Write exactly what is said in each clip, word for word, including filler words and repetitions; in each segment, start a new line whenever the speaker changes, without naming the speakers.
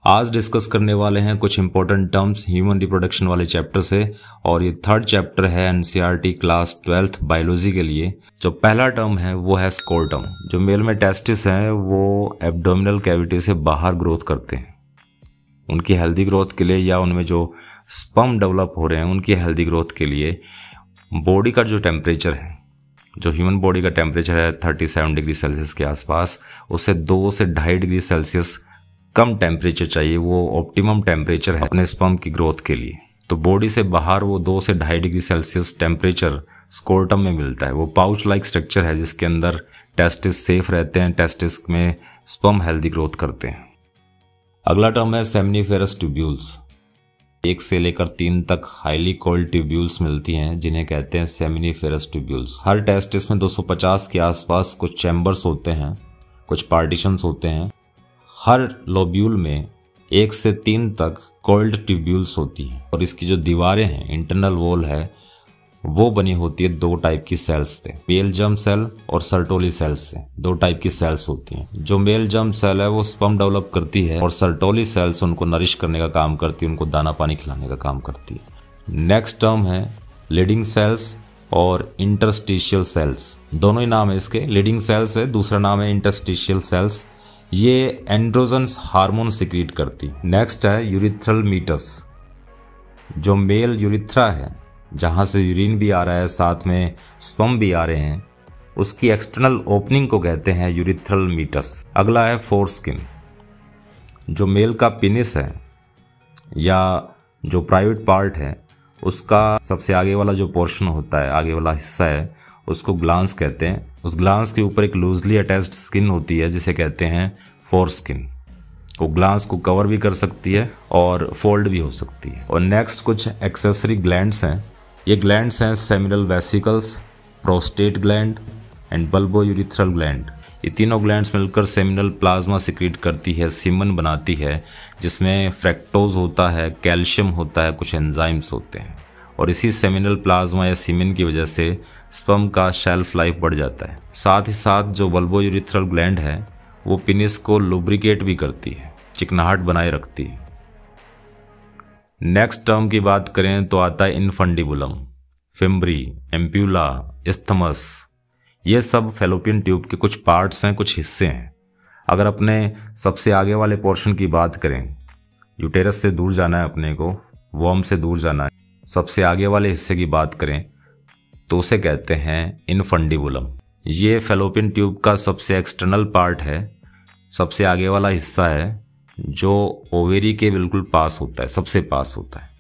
आज डिस्कस करने वाले हैं कुछ इंपॉर्टेंट टर्म्स ह्यूमन रिप्रोडक्शन वाले चैप्टर से, और ये थर्ड चैप्टर है एनसीईआरटी क्लास ट्वेल्थ बायोलॉजी के लिए। जो पहला टर्म है वो है स्कोर्टम। जो मेल में टेस्टिस हैं वो एब्डोमिनल कैविटी से बाहर ग्रोथ करते हैं। उनकी हेल्दी ग्रोथ के लिए या उनमें जो स्पर्म डेवलप हो रहे हैं उनकी हेल्दी ग्रोथ के लिए बॉडी का जो टेम्परेचर है, जो ह्यूमन बॉडी का टेम्परेचर है सैंतीस डिग्री सेल्सियस के आसपास, उससे दो से ढाई डिग्री सेल्सियस कम टेम्परेचर चाहिए। वो ऑप्टिमम टेम्परेचर है अपने स्पर्म की ग्रोथ के लिए। तो बॉडी से बाहर वो दो से ढाई डिग्री सेल्सियस टेम्परेचर स्कोर्टम में मिलता है। वो पाउच लाइक स्ट्रक्चर है जिसके अंदर टेस्टिस सेफ रहते हैं, टेस्टिस में स्पर्म हेल्दी ग्रोथ करते हैं। अगला टर्म है सेमिनिफेरस ट्यूब्यूल्स। एक से लेकर तीन तक हाईली कोल्ड ट्यूब्यूल्स मिलती हैं जिन्हें कहते हैं सेमिनिफेरस ट्यूब्यूल्स। हर टेस्टिस में दो सौ पचास के आसपास कुछ चैम्बर्स होते हैं, कुछ पार्टीशंस होते हैं। हर लोब्यूल में एक से तीन तक कोल्ड ट्यूब्यूल्स होती हैं, और इसकी जो दीवारें हैं, इंटरनल वॉल है, वो बनी होती है दो टाइप की सेल्स से, मेल जर्म सेल और सर्टोली सेल्स से। दो टाइप की सेल्स होती हैं। जो मेल जर्म सेल है वो स्पर्म डेवलप करती है, और सर्टोली सेल्स उनको नरिश करने का काम करती है, उनको दाना पानी खिलाने का काम करती है। नेक्स्ट टर्म है लीडिंग सेल्स और इंटरस्टिशियल सेल्स। दोनों ही नाम है इसके। लीडिंग सेल्स है, दूसरा नाम है इंटरस्टिशियल सेल्स। ये एंड्रोजन्स हार्मोन सिक्रीट करती। नेक्स्ट है यूरिथ्रल मीटस। जो मेल यूरिथ्रा है, जहाँ से यूरिन भी आ रहा है, साथ में स्पर्म भी आ रहे हैं, उसकी एक्सटर्नल ओपनिंग को कहते हैं यूरिथ्रल मीटस। अगला है फोरस्किन। जो मेल का पेनिस है या जो प्राइवेट पार्ट है, उसका सबसे आगे वाला जो पोर्शन होता है, आगे वाला हिस्सा है, उसको ग्लांस कहते हैं। उस ग्लांस के ऊपर एक लूजली अटैच्ड स्किन होती है जिसे कहते हैं फोरस्किन। वो ग्लांस को कवर भी कर सकती है और फोल्ड भी हो सकती है। और नेक्स्ट कुछ एक्सेसरी ग्लैंड्स हैं। ये ग्लैंड्स हैं seminal vesicles, prostate gland and bulbourethral gland. ये तीनों ग्लैंड्स मिलकर सेमिनल प्लाज्मा सिक्रीट करती है, सीमन बनाती है, जिसमें फ्रैक्टोज होता है, कैल्शियम होता है, कुछ एंजाइम्स होते हैं। और इसी सेमिनल प्लाज्मा या सीमेन की वजह से स्पर्म का शेल्फ लाइफ बढ़ जाता है। साथ ही साथ जो बल्बो यूरिथ्रल ग्लैंड है वो पेनिस को लुब्रिकेट भी करती है, चिकनाहट बनाए रखती है। नेक्स्ट टर्म की बात करें तो आता है इनफंडिबुलम, फिम्ब्री, एम्प्यूला, इस्थमस। ये सब फैलोपियन ट्यूब के कुछ पार्ट्स हैं, कुछ हिस्से हैं। अगर अपने सबसे आगे वाले पोर्शन की बात करें, यूटेरस से दूर जाना है अपने को, वॉर्म से दूर जाना है, सबसे आगे वाले हिस्से की बात करें तो उसे कहते हैं इनफंडिबुलम। ये फैलोपियन ट्यूब का सबसे एक्सटर्नल पार्ट है, सबसे आगे वाला हिस्सा है, जो ओवेरी के बिल्कुल पास होता है, सबसे पास होता है।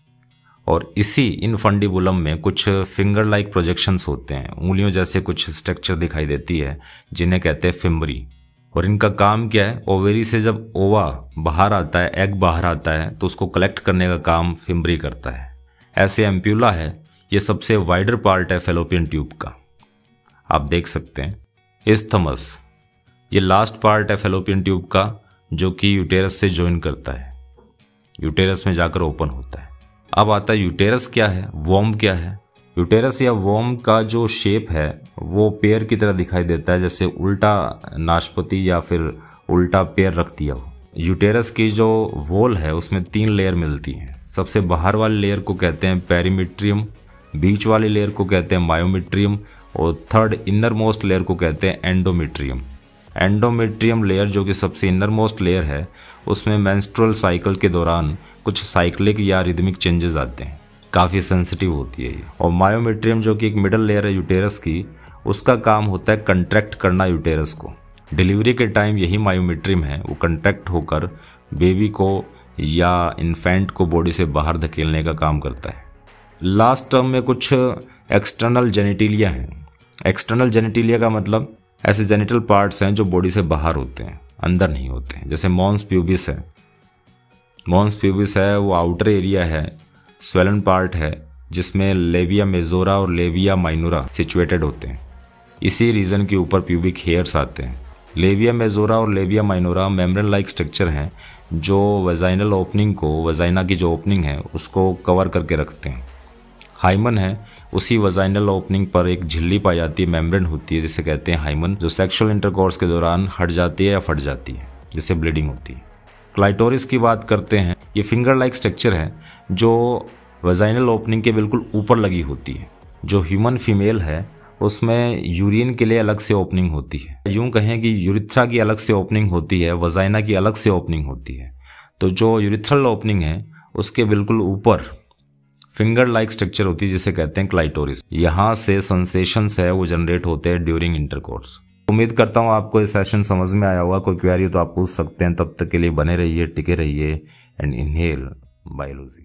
और इसी इनफंडिबुलम में कुछ फिंगर लाइक प्रोजेक्शंस होते हैं, उंगलियों जैसे कुछ स्ट्रक्चर दिखाई देती है जिन्हें कहते हैं फिम्बरी। और इनका काम क्या है? ओवेरी से जब ओवा बाहर आता है, एग बाहर आता है, तो उसको कलेक्ट करने का काम फिम्बरी करता है। ऐसे एम्प्यूला है, ये सबसे वाइडर पार्ट है फैलोपियन ट्यूब का, आप देख सकते हैं। इस्थमस, ये लास्ट पार्ट है फैलोपियन ट्यूब का जो कि यूटेरस से ज्वाइन करता है, यूटेरस में जाकर ओपन होता है। अब आता है यूटेरस क्या है, वॉर्म क्या है। यूटेरस या वॉर्म का जो शेप है वो पेयर की तरह दिखाई देता है, जैसे उल्टा नाशपाती या फिर उल्टा पेयर रख दिया हो। यूटेरस की जो वॉल है उसमें तीन लेयर मिलती हैं। सबसे बाहर वाली लेयर को कहते हैं पेरीमेट्रियम, बीच वाली लेयर को कहते हैं मायोमेट्रियम, और थर्ड इनर मोस्ट लेयर को कहते हैं एंडोमेट्रियम। एंडोमेट्रियम लेयर जो कि सबसे इनर मोस्ट लेयर है, उसमें मेंस्ट्रुअल साइकिल के दौरान कुछ साइक्लिक या रिदमिक चेंजेस आते हैं, काफ़ी सेंसिटिव होती है ये। और मायोमेट्रियम जो कि एक मिडल लेयर है यूटेरस की, उसका काम होता है कंट्रैक्ट करना यूटेरस को। डिलीवरी के टाइम यही मायोमेट्रियम है, वो कंट्रैक्ट होकर बेबी को या इन्फेंट को बॉडी से बाहर धकेलने का काम करता है। लास्ट टर्म में कुछ एक्सटर्नल जेनिटिलिया हैं। एक्सटर्नल जेनिटिलिया का मतलब ऐसे जेनिटल पार्ट्स हैं जो बॉडी से बाहर होते हैं, अंदर नहीं होते हैं। जैसे मॉन्स प्यूबिस है, मॉन्स प्यूबिस है वो आउटर एरिया है, स्वेलन पार्ट है, जिसमें लेविया मेजोरा और लेविया माइनोरा सिचुएटेड होते हैं। इसी रीजन के ऊपर प्यूबिक हेयर्स आते हैं। लेविया मेजोरा और labia minora membrane like structure हैं जो वजाइनल ओपनिंग को, वजाइना की जो ओपनिंग है उसको कवर करके रखते हैं। हाइमन है, उसी वजाइनल ओपनिंग पर एक झिल्ली पाई जाती है, मेम्ब्रेन होती है जिसे कहते हैं हाइमन, जो सेक्सुअल इंटरकोर्स के दौरान हट जाती है या फट जाती है, जिससे ब्लीडिंग होती है। क्लाइटोरिस की बात करते हैं, ये फिंगर लाइक स्ट्रक्चर है जो वजाइनल ओपनिंग के बिल्कुल ऊपर लगी होती है। जो ह्यूमन फीमेल है उसमें यूरिन के लिए अलग से ओपनिंग होती है। यूं कहें कि यूरिथ्रा की अलग से ओपनिंग होती है, वजाइना की अलग से ओपनिंग होती है। तो जो यूरिथ्रल ओपनिंग है उसके बिल्कुल ऊपर फिंगर लाइक स्ट्रक्चर होती है जिसे कहते हैं क्लाइटोरिस। यहाँ से सेंसेशंस है वो जनरेट होते हैं ड्यूरिंग इंटरकोर्स। उम्मीद करता हूँ आपको ये सेशन समझ में आया होगा। कोई क्वेरी तो आप पूछ सकते हैं। तब तक के लिए बने रहिए, टिके रहिए एंड इनहेल बायोलॉजी।